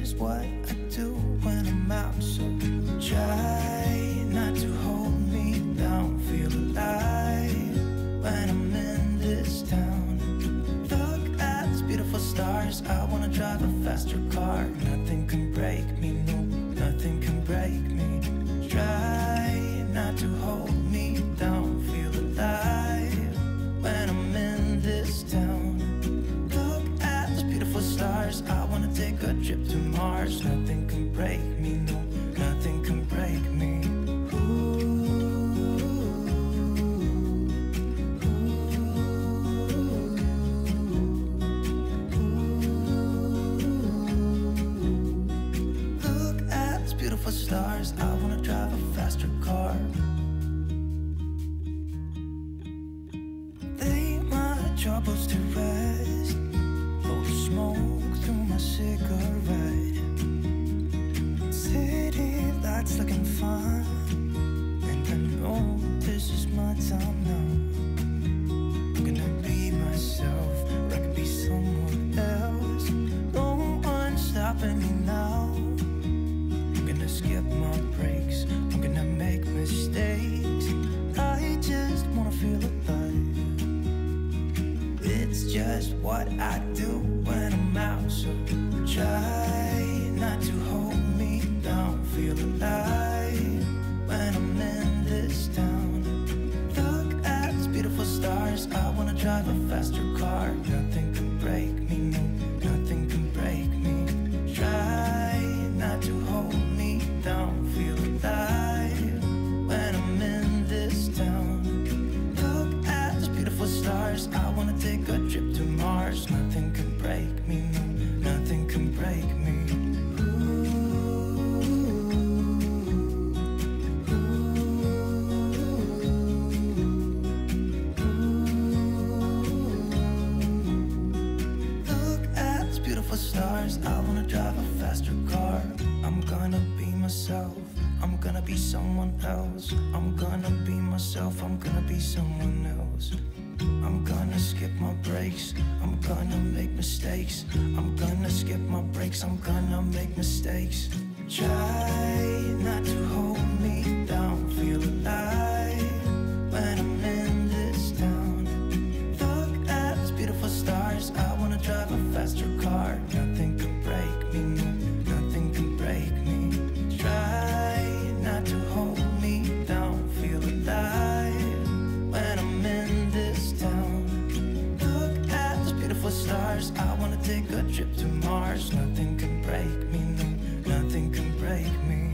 just what I do when I'm out. So try not to hold me down. Feel alive when I'm in this town. Look at these beautiful stars. I wanna drive a faster car. Nothing can break me, no, nothing can break me. Try not to hold me down. Feel alive when I'm in this town. Look at these beautiful stars. I wanna take a trip to Mars. Nothing can break me, no, nothing can break me. Look at these beautiful stars. I wanna drive a faster car. Lay my troubles to rest. Blow the smoke through my cigarette. City lights looking fun, and I know this is my time now. I'm gonna be myself, or I could be someone else. No one's stopping me now. I'm gonna skip my breaks, I'm gonna make mistakes. I just wanna feel alive. It's just what I do when I'm out. So try not to hold me down. Feel alive when I'm in this town. Look at these beautiful stars. I wanna drive a faster car. Nothing can break me, no, nothing can break me. Try not to hold me down. Feel alive when I'm in this town. Look at these beautiful stars. I wanna take a trip to Mars. Nothing can break me, no, nothing can break me. Look at these beautiful stars. I wanna drive a faster car. I'm gonna be myself. I'm gonna be someone else. I'm gonna be myself. I'm gonna be someone else. I'm gonna skip my breaks. I'm gonna make mistakes. I'm gonna skip my breaks. I'm gonna make mistakes. Try not to hold me down. Feel alive when I'm in this town. Look at these beautiful stars. I wanna drive a faster car. Nothing can break me, no, nothing can break me. Try not to hold me down. Feel alive when I'm in this town. Look at these beautiful stars. I wanna take a trip to Mars. Nothing can break me, no, nothing can break me.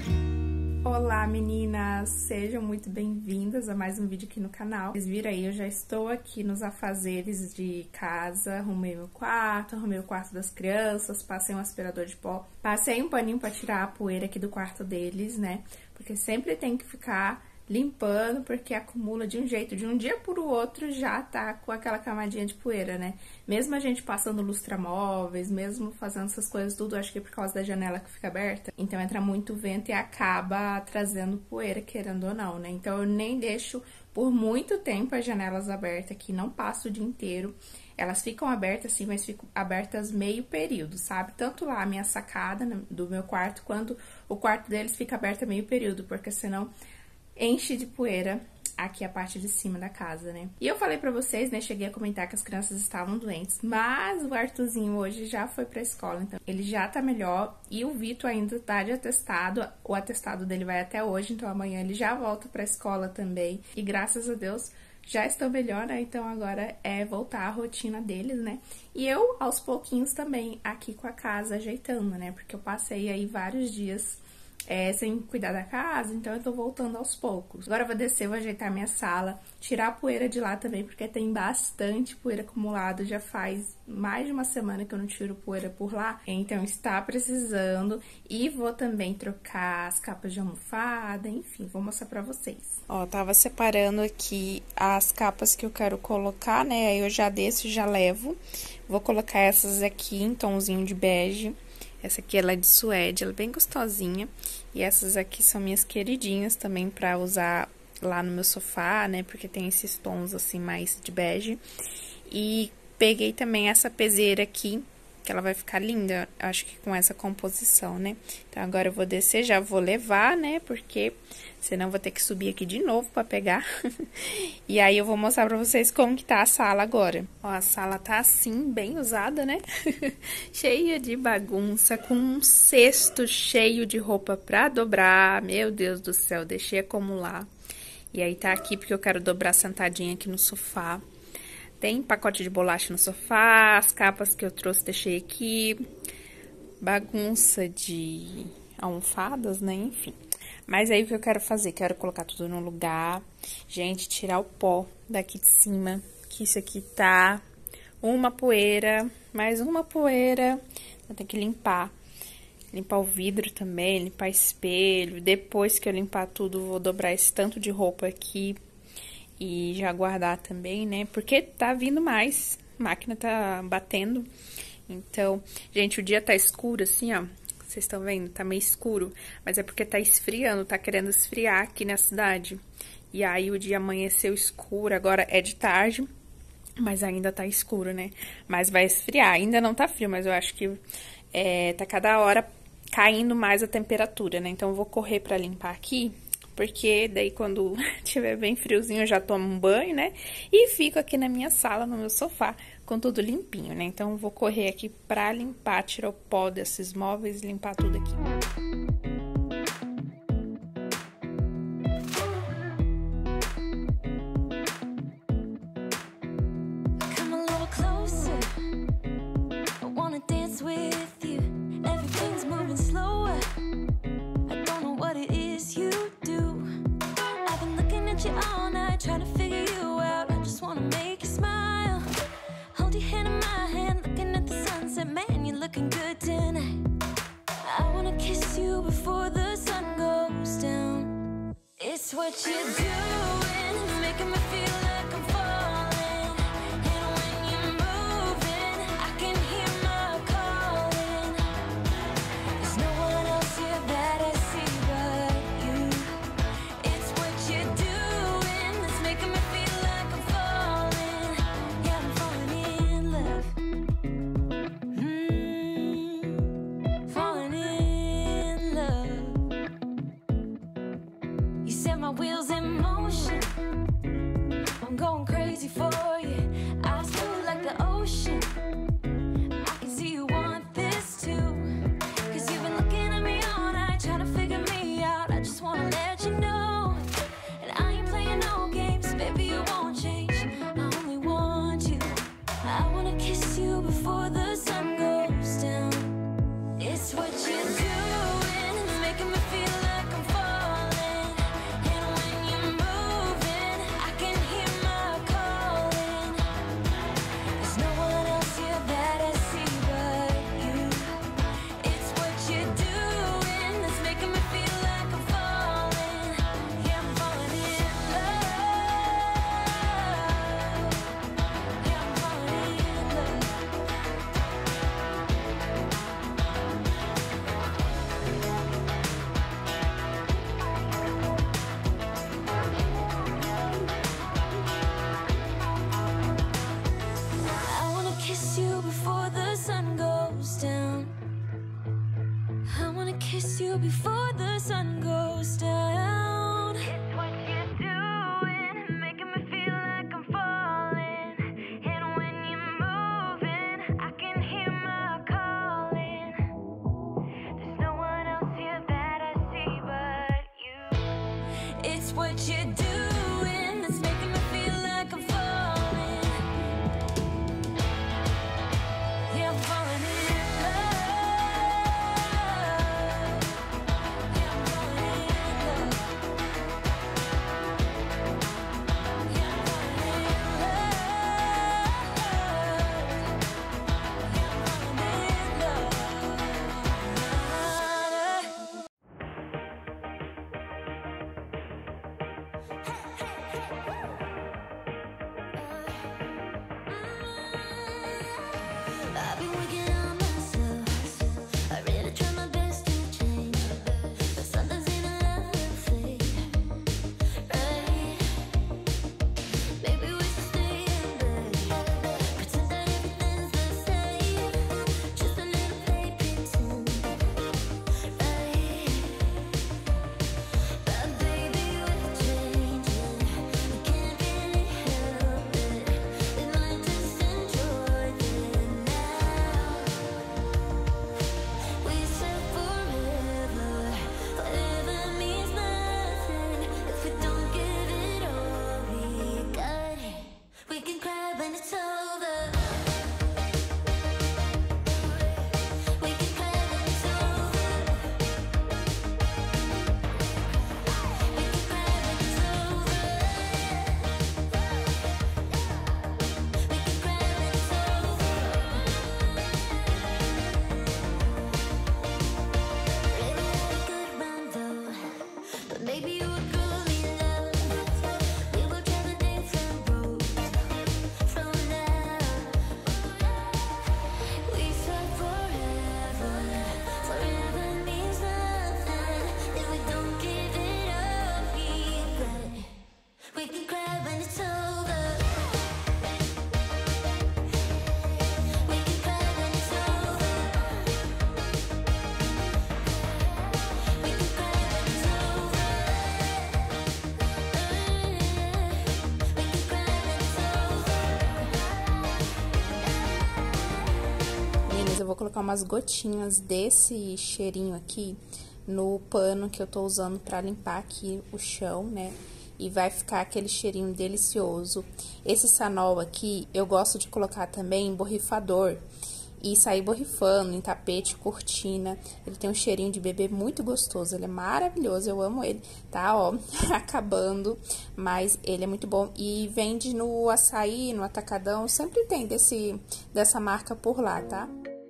Olá meninas, sejam muito bem-vindas a mais um vídeo aqui no canal. Vocês viram aí, eu já estou aqui nos afazeres de casa, arrumei meu quarto, arrumei o quarto das crianças, passei um aspirador de pó, passei um paninho pra tirar a poeira aqui do quarto deles, né? Porque sempre tem que ficar limpando, porque acumula de um jeito, de um dia pro outro já tá com aquela camadinha de poeira, né? Mesmo a gente passando lustramóveis, mesmo fazendo essas coisas tudo, acho que é por causa da janela que fica aberta, então entra muito vento e acaba trazendo poeira, querendo ou não, né? Então eu nem deixo por muito tempo as janelas abertas aqui, não passo o dia inteiro. Elas ficam abertas assim, mas ficam abertas meio período, sabe? Tanto lá a minha sacada do meu quarto, quanto o quarto deles fica aberta meio período, porque senão enche de poeira aqui a parte de cima da casa, né? E eu falei pra vocês, né, cheguei a comentar que as crianças estavam doentes, mas o Arthurzinho hoje já foi pra escola, então ele já tá melhor, e o Vitor ainda tá de atestado, o atestado dele vai até hoje, então amanhã ele já volta pra escola também, e graças a Deus já estão melhor, né? Então agora é voltar à rotina deles, né? E eu, aos pouquinhos também, aqui com a casa, ajeitando, né? Porque eu passei aí vários dias sem cuidar da casa, então eu tô voltando aos poucos. Agora eu vou descer, vou ajeitar minha sala, tirar a poeira de lá também, porque tem bastante poeira acumulada, já faz mais de uma semana que eu não tiro poeira por lá, então está precisando. E vou também trocar as capas de almofada, enfim, vou mostrar pra vocês. Ó, tava separando aqui as capas que eu quero colocar, né, aí eu já desço e já levo. Vou colocar essas aqui em tomzinho de bege. Essa aqui ela é de suede, ela é bem gostosinha. E essas aqui são minhas queridinhas também pra usar lá no meu sofá, né? Porque tem esses tons assim mais de bege. E peguei também essa peseira aqui, que ela vai ficar linda, acho que com essa composição, né? Então, agora eu vou descer, já vou levar, né? Porque senão eu vou ter que subir aqui de novo pra pegar. E aí, eu vou mostrar pra vocês como que tá a sala agora. Ó, a sala tá assim, bem usada, né? Cheia de bagunça, com um cesto cheio de roupa pra dobrar. Meu Deus do céu, deixei acumular. E aí, tá aqui porque eu quero dobrar sentadinha aqui no sofá. Tem pacote de bolacha no sofá, as capas que eu trouxe deixei aqui, bagunça de almofadas, né, enfim. Mas aí o que eu quero fazer? Quero colocar tudo no lugar, gente, tirar o pó daqui de cima, que isso aqui tá uma poeira, mais uma poeira, eu tenho que limpar. Limpar o vidro também, limpar espelho, depois que eu limpar tudo, vou dobrar esse tanto de roupa aqui. E já guardar também, né? Porque tá vindo mais. A máquina tá batendo. Então, gente, o dia tá escuro assim, ó. Vocês estão vendo? Tá meio escuro. Mas é porque tá esfriando, tá querendo esfriar aqui na cidade. E aí, o dia amanheceu escuro. Agora é de tarde, mas ainda tá escuro, né? Mas vai esfriar. Ainda não tá frio, mas eu acho que tá cada hora caindo mais a temperatura, né? Então, eu vou correr pra limpar aqui. Porque daí quando tiver bem friozinho eu já tomo um banho, né? E fico aqui na minha sala, no meu sofá, com tudo limpinho, né? Então, eu vou correr aqui pra limpar, tirar o pó desses móveis e limpar tudo aqui. Trying to figure you out, I just wanna make you smile. Hold your hand in my hand, looking at the sunset. Man, you're looking good tonight. I wanna kiss you before the sun goes down. It's what you're doing, making me feel like I'm falling. And when you're moving, I can hear my calling. There's no one else here that I see but you. It's what you're doing. My wheels in motion, I'm going crazy for you. I feel like the ocean. I can see you want this too. Cause you've been looking at me all night, trying to figure me out. I just wanna let you know. And I ain't playing no games, baby, you won't change. I only want you. I wanna kiss you before the sun goes down. It's what you're doing, making me feel like I'm falling. Kiss you before the sun goes down. It's what you're doing, making me feel like I'm falling. And when you're moving, I can hear my calling. There's no one else here that I see but you. It's what you're doing that's making me feel like I'm falling. Yeah, I'm falling in love. eu vou colocar umas gotinhas desse cheirinho aqui no pano que eu tô usando pra limpar aqui o chão, né? E vai ficar aquele cheirinho delicioso. Esse Sanol aqui, eu gosto de colocar também em borrifador e sair borrifando em tapete, cortina. Ele tem um cheirinho de bebê muito gostoso, ele é maravilhoso, eu amo ele. Tá, ó, acabando, mas ele é muito bom. E vende no Açaí, no Atacadão, sempre tem dessa marca por lá, tá?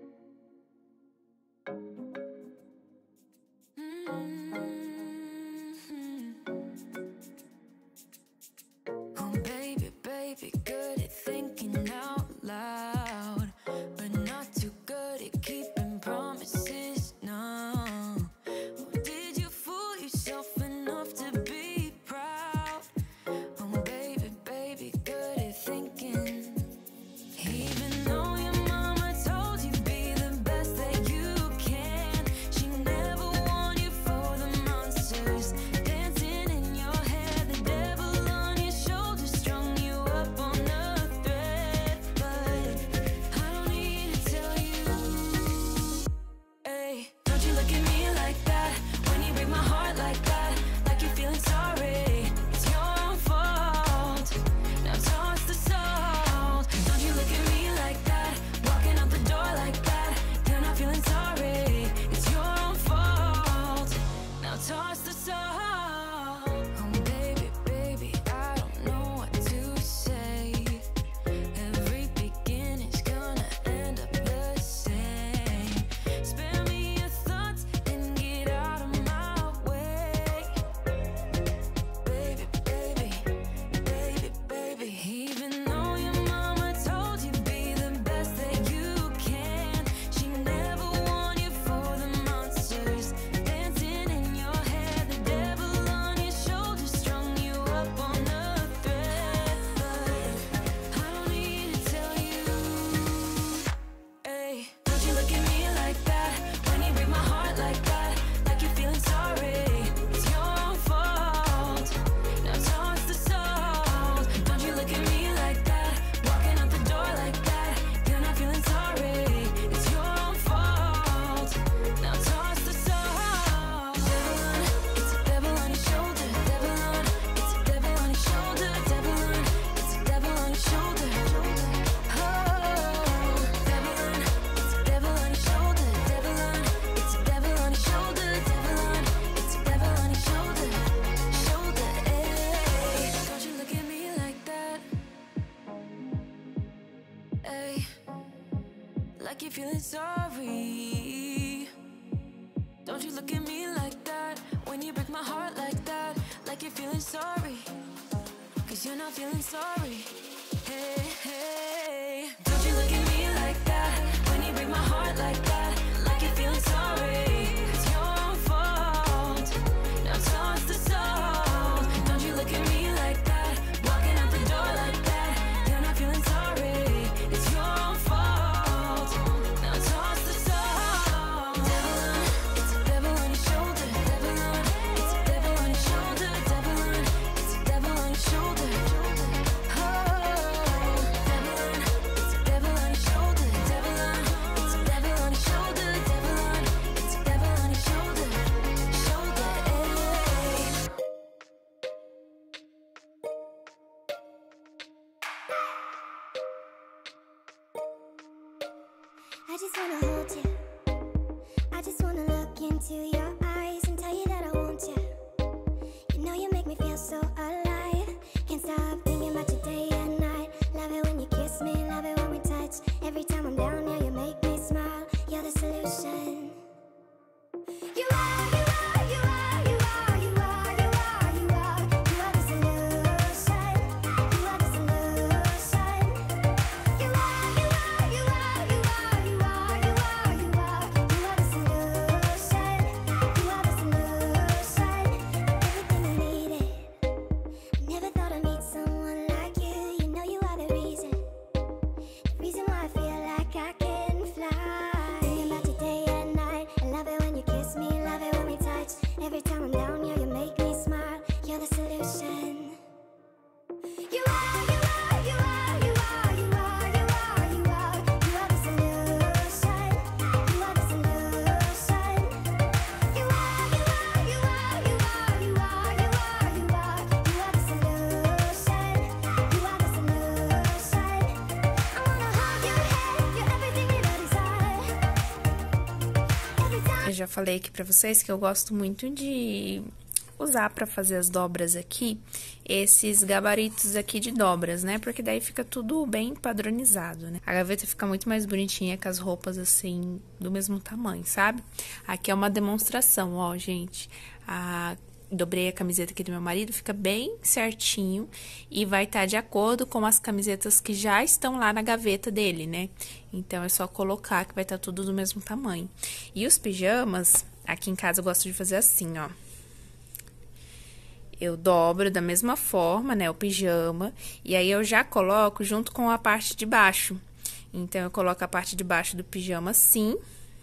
Like you're feeling sorry. Don't you look at me like that when you break my heart like that. Like you're feeling sorry, 'cause you're not feeling sorry. Hey, hey. Don't you look at me like that when you break my heart like that. Like you're feeling sorry. It's your fault. Now toss the salt. Don't you look at me like that, walking out the door like that. You're not feeling sorry. It's your fault. Now toss the salt. Devil on, it's a devil on your shoulder. Devil on, it's a devil on your shoulder. Devil on, it's a devil on your shoulder. I just wanna hold you. I just wanna look into your eyes and tell you that I want you. You know you make me feel so alive. Can't stop thinking about you day and night. Love it when you kiss me, love it when we touch. Every time I'm down, yeah, you make me smile. You're the solution. You are, you are, you are, you are, you are, you are, you are. You are the solution. You are the solution. You are, you are, you are, you are, you are, you are, you are. You are the solution. You are the solution. Everything I needed. Never thought I'd meet someone like you. You know you are the reason why I feel like I can. já falei aqui pra vocês que eu gosto muito de usar pra fazer as dobras aqui, esses gabaritos aqui de dobras, né? Porque daí fica tudo bem padronizado, né? A gaveta fica muito mais bonitinha com as roupas, assim, do mesmo tamanho, sabe? Aqui é uma demonstração, ó, gente. Dobrei a camiseta aqui do meu marido, fica bem certinho e vai estar de acordo com as camisetas que já estão lá na gaveta dele, né? Então, é só colocar que vai estar tudo do mesmo tamanho. E os pijamas, aqui em casa eu gosto de fazer assim, ó. Eu dobro da mesma forma, né, o pijama, e aí eu já coloco junto com a parte de baixo. Então, eu coloco a parte de baixo do pijama assim,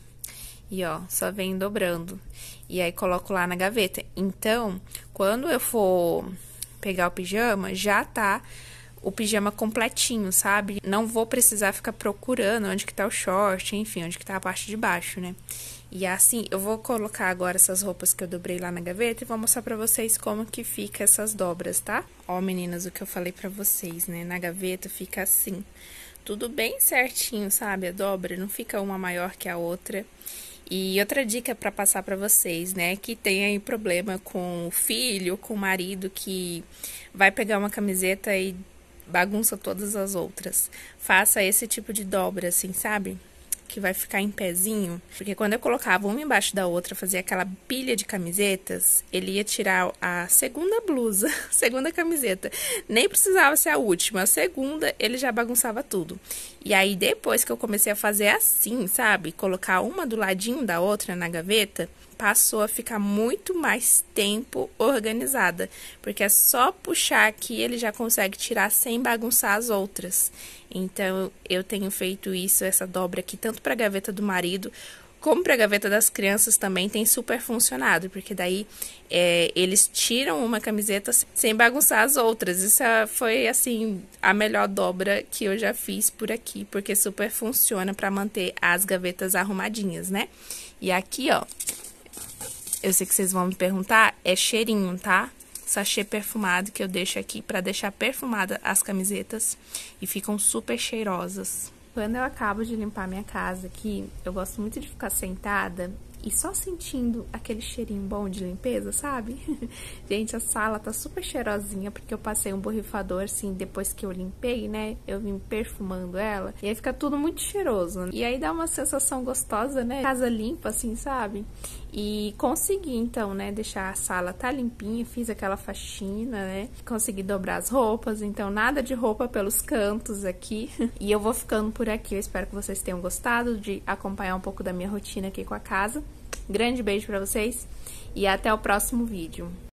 e ó, só venho dobrando. E aí, coloco lá na gaveta. Então, quando eu for pegar o pijama, já tá o pijama completinho, sabe? Não vou precisar ficar procurando onde que tá o short, enfim, onde que tá a parte de baixo, né? E assim, eu vou colocar agora essas roupas que eu dobrei lá na gaveta e vou mostrar pra vocês como que fica essas dobras, tá? Ó, meninas, o que eu falei pra vocês, né? Na gaveta fica assim, tudo bem certinho, sabe? A dobra não fica uma maior que a outra. E outra dica pra passar pra vocês, né? Que tem aí problema com o filho, com o marido que vai pegar uma camiseta e bagunça todas as outras. Faça esse tipo de dobra, assim, sabe? Que vai ficar em pezinho, porque quando eu colocava uma embaixo da outra, fazia aquela pilha de camisetas, ele ia tirar a segunda blusa, segunda camiseta, nem precisava ser a última, a segunda ele já bagunçava tudo. E aí depois que eu comecei a fazer assim, sabe, colocar uma do ladinho da outra na gaveta, passou a ficar muito mais tempo organizada, porque é só puxar aqui, ele já consegue tirar sem bagunçar as outras. Então, eu tenho feito isso, essa dobra aqui, tanto para a gaveta do marido, como para a gaveta das crianças também, tem super funcionado, porque daí eles tiram uma camiseta sem bagunçar as outras. Isso foi, assim, a melhor dobra que eu já fiz por aqui, porque super funciona para manter as gavetas arrumadinhas, né? E aqui, ó, eu sei que vocês vão me perguntar, é cheirinho, tá? Sachê perfumado que eu deixo aqui pra deixar perfumada as camisetas e ficam super cheirosas. Quando eu acabo de limpar minha casa aqui, eu gosto muito de ficar sentada e só sentindo aquele cheirinho bom de limpeza, sabe? Gente, a sala tá super cheirosinha porque eu passei um borrifador, assim, depois que eu limpei, né? Eu vim perfumando ela e aí fica tudo muito cheiroso. E aí dá uma sensação gostosa, né? Casa limpa, assim, sabe? E consegui, então, né, deixar a sala tá limpinha, fiz aquela faxina, né, consegui dobrar as roupas, então nada de roupa pelos cantos aqui. E eu vou ficando por aqui, eu espero que vocês tenham gostado de acompanhar um pouco da minha rotina aqui com a casa. Grande beijo pra vocês e até o próximo vídeo.